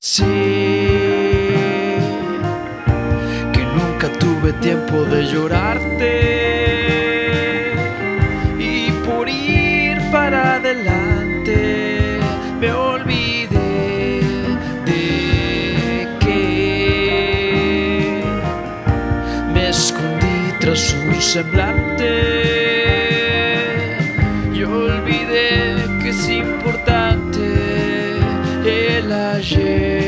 Sí, que nunca tuve tiempo de llorarte y por ir para adelante me olvidé de que me escondí tras un semblante y olvidé que es importante el ayer.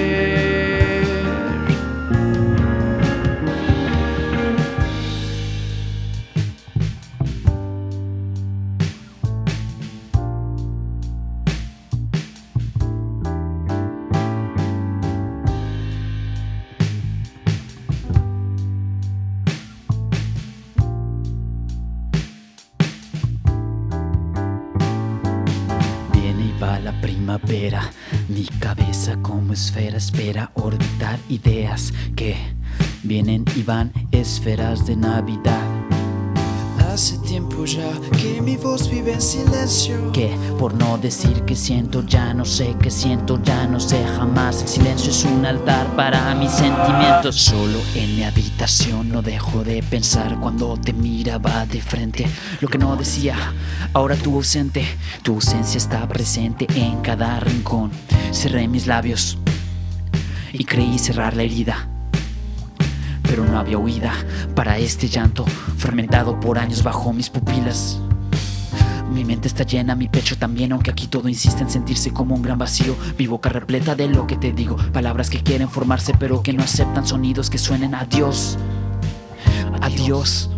Va la primavera, mi cabeza como esfera espera orbitar ideas que vienen y van, esferas de Navidad. Hace tiempo ya que mi voz vive en silencio, Que por no decir que siento ya no sé qué siento, ya no sé jamás. El silencio es un altar para mis sentimientos. Solo en mi habitación no dejo de pensar cuando te miraba de frente. Lo que no decía, ahora tú ausente. Tu ausencia está presente en cada rincón. Cerré mis labios y creí cerrar la herida, pero no había huida para este llanto fermentado por años bajo mis pupilas. Mi mente está llena, mi pecho también, aunque aquí todo insiste en sentirse como un gran vacío. Mi boca repleta de lo que te digo, palabras que quieren formarse pero que no aceptan sonidos que suenen a Dios. Adiós.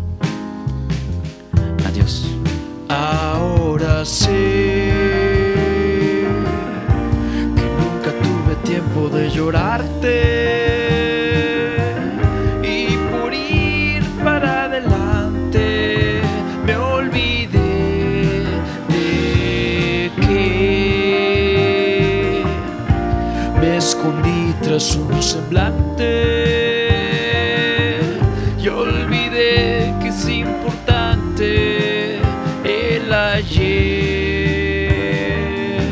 Adiós. ahora sé que nunca tuve tiempo de llorarte y por ir para adelante me olvidé de que me escondí tras un semblante y olvidé que es importante el ayer.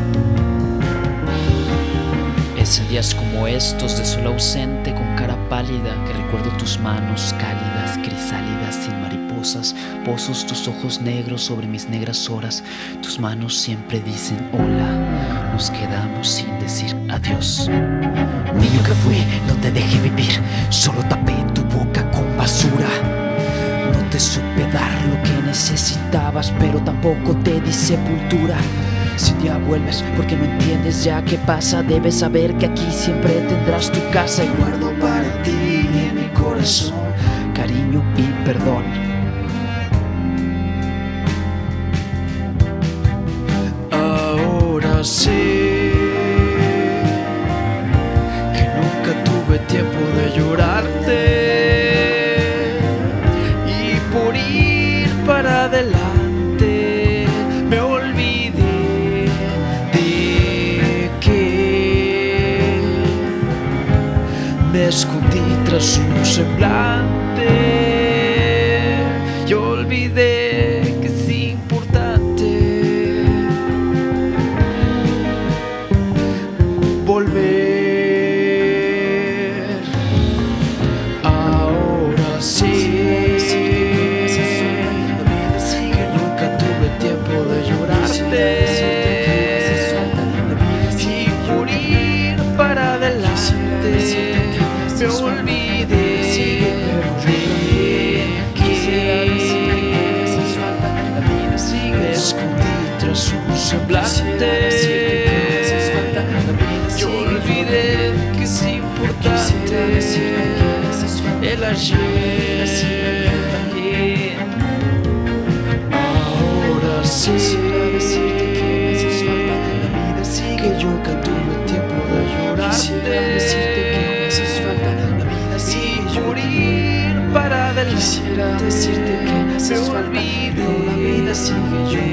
Es en días como estos de sol ausente con cara pálida que recuerdo tus manos cálidas, crisálidas, sin mariposas, pozos tus ojos negros sobre mis negras horas. Tus manos siempre dicen hola, nos quedamos sin decir adiós. Niño que fui, no te dejé vivir, solo tapé tu boca con basura. No te supe dar lo que necesitabas, pero tampoco te di sepultura. Si un día vuelves porque no entiendes ya qué pasa, debes saber que aquí siempre tendrás tu casa. Y guardo para ti en mi corazón cariño y perdón. Ahora sé que nunca tuve tiempo de llorarte y por ir para adelante me olvidé de que me escondí tras un semblante y olvidé que es importante volver. Ahora sí que nunca tuve tiempo de llorarte y por ir para adelante me olvidé de que me escondí tras un semblante y olvidé que es importante el ayer. Ahora sí que yo nunca tuve tiempo de llorarte y por ir para adelante me olvidé